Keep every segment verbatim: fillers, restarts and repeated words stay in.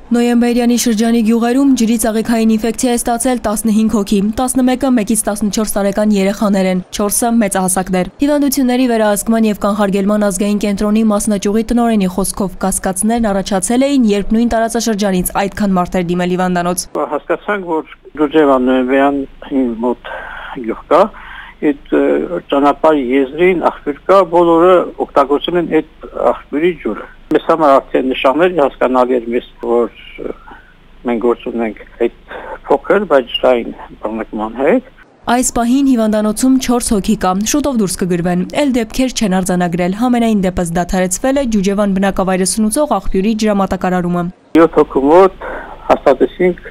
Նոյեմբերյանի շրջանի գյուղերում ջրի ծաղիկային ինֆեկցիա է ստացել տասնհինգ հոգի, տասնմեկը մեկից տասնչորս տարեկան երեխաներ են, չորսը մեծահասակներ։ Հիվանդությունների վերահսկման եւ կանխարգելման ազգային կենտրոնի մասնաճյուղի տնօրենի խոսքով կասկածներն առաջացել էին, երբ նույն տարածաշրջանից այդքան մարդ էր դիմել հիվանդանոց։ Հասկացանք, որ Ջուջևան նոյեմբերյան մոտ գյուղ կա, այդ ճանապարհի եզրին աղբյուր կա, բոլորը օգտագործում են այդ աղբյուրի ջուրը։ Մեզ համար արդեն նշաններ հասկանալի էր մեզ, որ մենք գործում ենք այդ փոքր, բայց ջրային բռնկման հետ։ Այս պահին հիվանդանոցում չորս հոգի կա, շուտով դուրս կգրվեն, էլ դեպքեր չեն արձանագրել, համենայն դեպս դադարեցվել է Ջուջևան բնակավայրը սնուցող աղբյուրի ջրամատակարարումը։ յոթ հոգու մոտ հաստատեցինք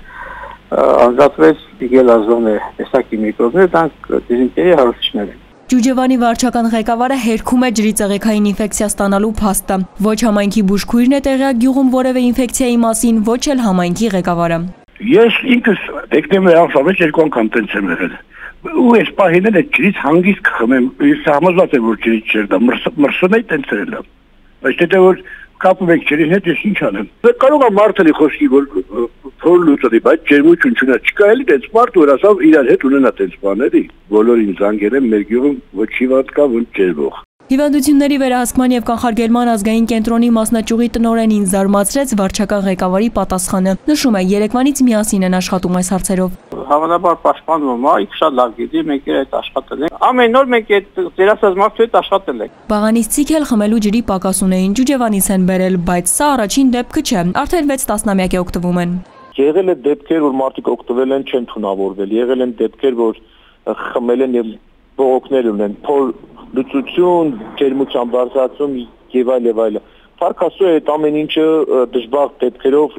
անձատվեց գելազոն է տեսակի միկրոբներ, դրանք դիզենտերի հարուցիչներ են։ Ջուջևանի վարչական ղեկավարը հերքում է ջրի ծաղիկային ինֆեկցիա ստանալու փաստը։ Ոչ համայնքի բուժքույրն է տեղյակ գյուղում որևէ ինֆեկցիայի մասին, ոչ էլ համայնքի ղեկավարը։ Ես ինքս դեկտեմբերի ամսից երկու անգամ տենց եմ եղել։ Ու այս պահին էլ ջրից հանգիստ կխմեմ, ես համոզված եմ, որ ջրից չէր դա, մրսում է տենց եղել։ Բայց դե որ կապում եք ջրի հետ, ես ինչ անեմ։ Կարող է մարդը խոսքի, որ փոր լուծի, բայց ջերմություն չունի, չկա էլի տենց մարդ, որ ասավ իրար հետ ունենա տենց բաների։ Բոլորին զանգել եմ, մեր գյուղում ոչ հիվանդ կա, ոչ ջերմող։ Հիվանդությունների վերահսկման եւ կանխարգելման ազգային կենտրոնի մասնաճյուղի տնօրենին զարմացրեց վարչական ղեկավարի պատասխանը։ Նշում է, երեկվանից միասին են աշխատում այս հարցերով։ Հավանաբար պաշտպանվում է, ինքը շատ լավ գիտի, մենք այդ աշխատել ենք։ Ամեն օր մենք այդ ծերասած մարդու հետ աշխատել ենք։ Բաղանից ցիկել խմելու ջրի պակաս ունեին, Ջուջևանից են բերել, բայց սա առաջին դեպքը չէ, արդեն վեց տասնամյակ է օգտվում են։ Եղել է դեպքեր, որ մարդիկ օգտվել են, չեն թունավորվել, եղել են դեպքեր, որ խմել են եւ բողոքներ ունեն, փոր լուծություն, ջերմության բարձրացում եւ այլ եւ այլ։ Փառք Աստծո, այդ ամեն ինչը դժբախտ դեպքերով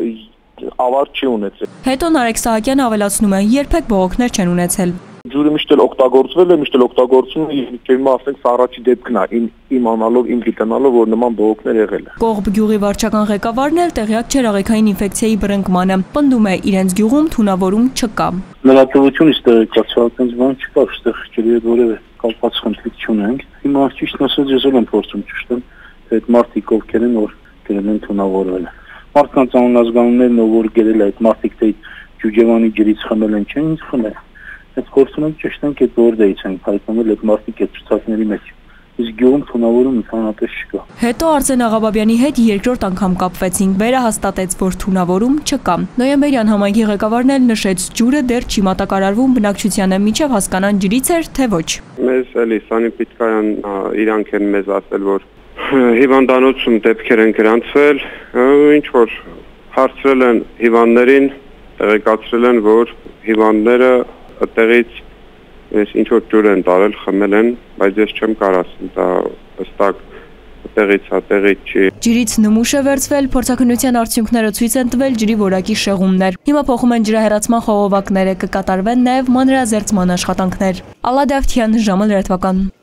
ավարտ չի ունեցել։ Հետո Նարեկ Սահակյանը ավելացնում է, երբեք բողոքներ չեն ունեցել։ Ջուրը միշտ էլ օգտագործվել է, միշտ էլ օգտագործվում է, եւ հիմա ասենք սա առաջի դեպքն է, իմ իմանալով, իմ գիտենալով, որ նման բողոքներ եղել է։ Կողբ գյուղի վարչական ղեկավարն էլ տեղյակ չէր աղիքային ինֆեկցիայի բռնկմանը, պնդում է, իրենց գյուղում թունավորում չկա։ Լրատվությունից տեղեկացված այնպես բան չկա, այստեղ ջրի հետ որևէ կապված խնդիր չունենք։ Հիմա ճիշտ ասած ես էլ եմ փորձում ճիշտ եմ, թե այդ մարդիկ ովքեր են, որ գրել են թունավորվել։ Մարդկանց անուն ազգանուններն ով որ գրել է այդ մարդիկ թե Ջուջևանի ջրից խմել են, չեն ինձ խմել։ Այդ գործում ենք ճիշտ ենք այդ որդեից են հայտնվել այդ մարդիկ այդ ցուցակների մեջ։ Իսկ գյուղում թունավորում ընդհանրապես չկա։ Հետո Արսեն Աղաբաբյանի հետ երկրորդ անգամ կապվեցինք, վերը հաստատեց, որ թունավորում չկա։ Նոյեմբերյան համայնքի ղեկավարն էլ նշեց, ջուրը դեռ չի մատակարարվում բնակչությանը, մինչև հասկանան ջրից էր, թե ոչ։ Մեզ էլի սանիտարական իրանք են մեզ ասել, որ հիվանդանոցում դեպքեր են գրանցվել, ինչ որ հարցրել են հիվանդներին, տեղեկացրել են, որ հիվանդները այդտեղից ես ինչ որ ջուր են տարել, խմել են, բայց ես չեմ կարող ասել, դա հստակ տեղից հա տեղից չի։ Ջրից նմուշ է վերցվել, փորձաքննության արդյունքները ցույց են տվել ջրի որակի շեղումներ։ Հիմա փոխում են ջրահեռացման խողովակները, կկատարվեն նաև մանրեազերծման աշխատանքներ։ Ալա Դավթյան, ժամը լրատվական։